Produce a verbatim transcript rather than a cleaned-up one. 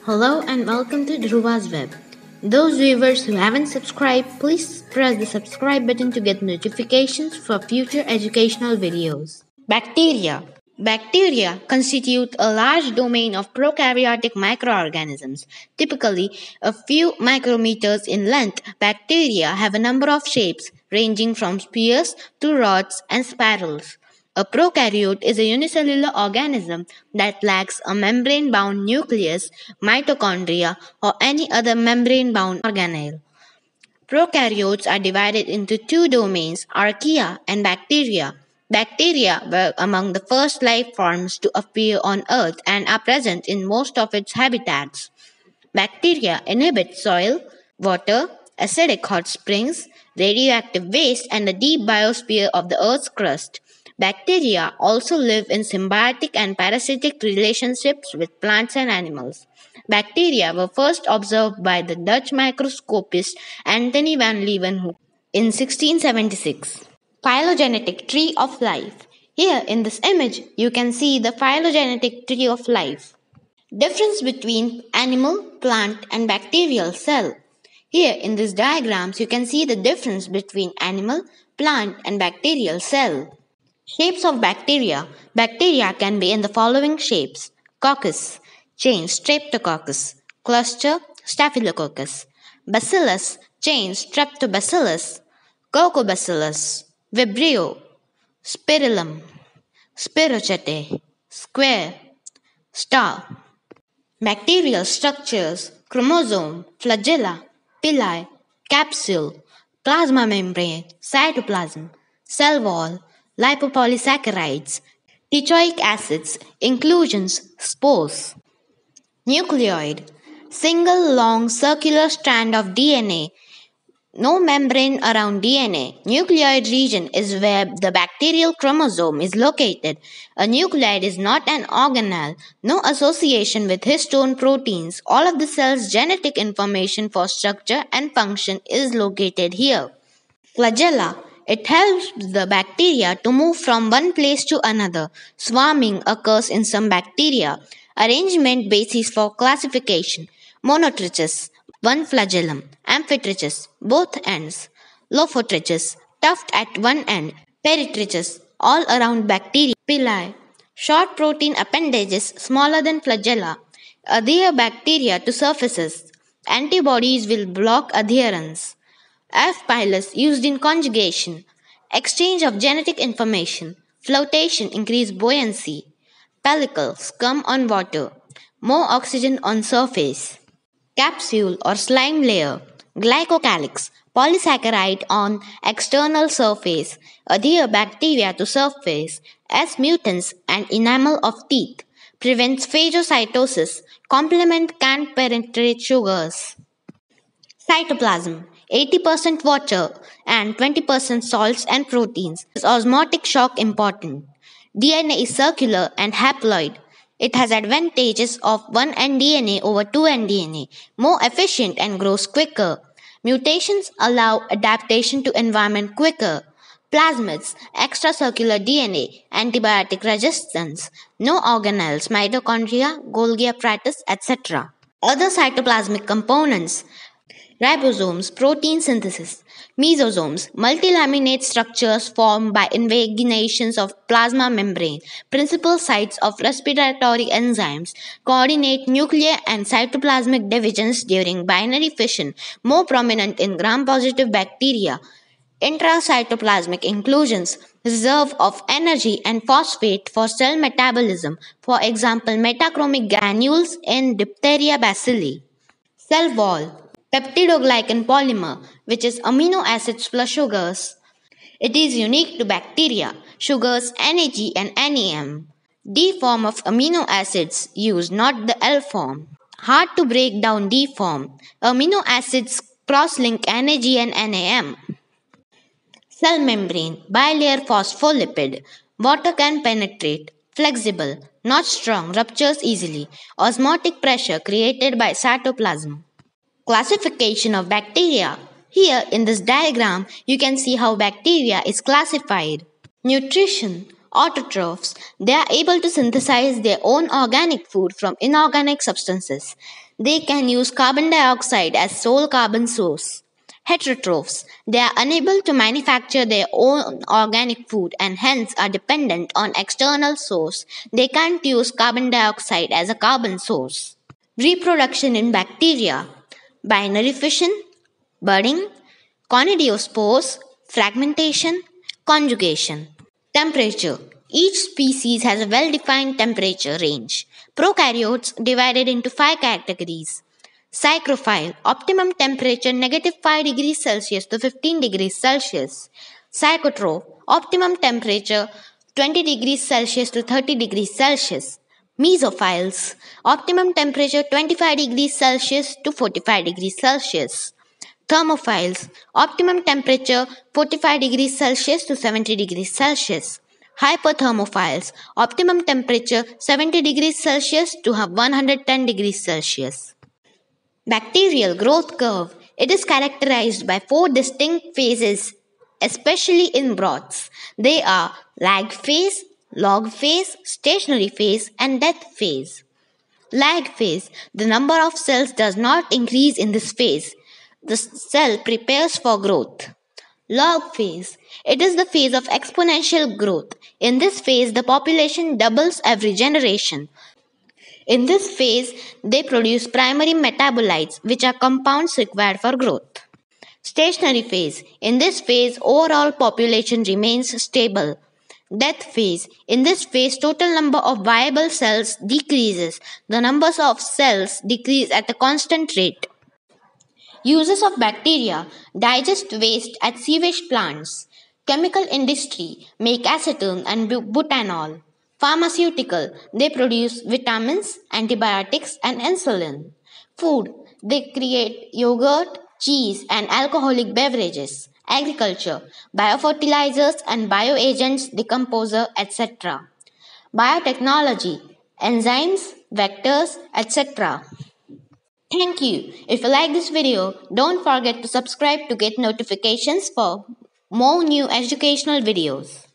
Hello and welcome to Dhruva's Web. Those viewers who haven't subscribed, please press the subscribe button to get notifications for future educational videos. Bacteria. Bacteria constitute a large domain of prokaryotic microorganisms, typically a few micrometers in length. Bacteria have a number of shapes, ranging from spheres to rods and spirals. A prokaryote is a unicellular organism that lacks a membrane-bound nucleus, mitochondria, or any other membrane-bound organelle. Prokaryotes are divided into two domains, archaea and bacteria. Bacteria were among the first life forms to appear on Earth and are present in most of its habitats. Bacteria inhabit soil, water, acidic hot springs, radioactive waste, and the deep biosphere of the Earth's crust. Bacteria also live in symbiotic and parasitic relationships with plants and animals. Bacteria were first observed by the Dutch microscopist Antony van Leeuwenhoek in sixteen seventy-six. Phylogenetic tree of life. Here in this image, you can see the phylogenetic tree of life. Difference between animal, plant, and bacterial cell. Here in these diagrams, you can see the difference between animal, plant, and bacterial cell. Shapes of bacteria. Bacteria can be in the following shapes: coccus, chain Streptococcus, cluster Staphylococcus, bacillus, chain Streptobacillus, Coccobacillus, vibrio, spirillum, spirochete, square, star. Bacterial structures: chromosome, flagella, pili, capsule, plasma membrane, cytoplasm, cell wall, lipopolysaccharides, tetroic acids, inclusions, spores. Nucleoid: single long circular strand of D N A. No membrane around D N A. Nucleoid region is where the bacterial chromosome is located. A nucleoid is not an organelle. No association with histone proteins. All of the cell's genetic information for structure and function is located here. Flagella. It helps the bacteria to move from one place to another. Swarming occurs in some bacteria. Arrangement basis for classification: monotrichous, one flagellum; amphitrichous, both ends; lophotrichous, tuft at one end; peritrichous, all around bacteria; pili, short protein appendages smaller than flagella, adhere bacteria to surfaces. Antibodies will block adherence. F. pilus used in conjugation, exchange of genetic information, flotation increase buoyancy, pellicle scum on water, more oxygen on surface. Capsule or slime layer, glycocalyx, polysaccharide on external surface, adhere bacteria to surface, S mutans and enamel of teeth, prevents phagocytosis, complement can't penetrate sugars. Cytoplasm, eighty percent water and twenty percent salts and proteins. Is osmotic shock important? D N A is circular and haploid. It has advantages of one end D N A over two end D N A, more efficient and grows quicker. Mutations allow adaptation to environment quicker. Plasmids, extracircular D N A, antibiotic resistance, no organelles, mitochondria, Golgi apparatus, et cetera. Other cytoplasmic components: ribosomes, protein synthesis; mesosomes, multilaminate structures formed by invaginations of plasma membrane; principal sites of respiratory enzymes, coordinate nuclear and cytoplasmic divisions during binary fission, more prominent in gram-positive bacteria; intracytoplasmic inclusions, reserve of energy and phosphate for cell metabolism, for example metachromic granules in diphtheria bacilli. Cell wall, peptidoglycan polymer, which is amino acids plus sugars. It is unique to bacteria, sugars N A G and N A M. D form of amino acids used, not the L form. Hard to break down D form. Amino acids cross-link N A G and N A M. Cell membrane, bilayer phospholipid. Water can penetrate. Flexible, not strong, ruptures easily. Osmotic pressure created by cytoplasm. Classification of bacteria. Here in this diagram, you can see how bacteria is classified. Nutrition. Autotrophs. They are able to synthesize their own organic food from inorganic substances. They can use carbon dioxide as sole carbon source. Heterotrophs. They are unable to manufacture their own organic food and hence are dependent on external source. They can't use carbon dioxide as a carbon source. Reproduction in bacteria. Binary fission, budding, conidiospores, fragmentation, conjugation. Temperature. Each species has a well-defined temperature range. Prokaryotes divided into five categories. Psychrophile, optimum temperature negative five degrees Celsius to fifteen degrees Celsius. Psychotroph, optimum temperature twenty degrees Celsius to thirty degrees Celsius. Mesophiles, optimum temperature twenty-five degrees Celsius to forty-five degrees Celsius. Thermophiles, optimum temperature forty-five degrees Celsius to seventy degrees Celsius. Hyperthermophiles, optimum temperature seventy degrees Celsius to one hundred ten degrees Celsius. Bacterial growth curve. It is characterized by four distinct phases, especially in broths. They are lag phase, log phase, stationary phase, and death phase. Lag phase. The number of cells does not increase in this phase. The cell prepares for growth. Log phase. It is the phase of exponential growth. In this phase, the population doubles every generation. In this phase, they produce primary metabolites, which are compounds required for growth. Stationary phase. In this phase, overall population remains stable. Death phase. In this phase, total number of viable cells decreases. The numbers of cells decrease at a constant rate. Uses of bacteria. Digest waste at sewage plants. Chemical industry. Make acetone and butanol. Pharmaceutical. They produce vitamins, antibiotics, and insulin. Food. They create yogurt, cheese, and alcoholic beverages. Agriculture. Biofertilizers and bioagents, decomposer, et cetera. Biotechnology. Enzymes, vectors, et cetera. Thank you. If you like this video, don't forget to subscribe to get notifications for more new educational videos.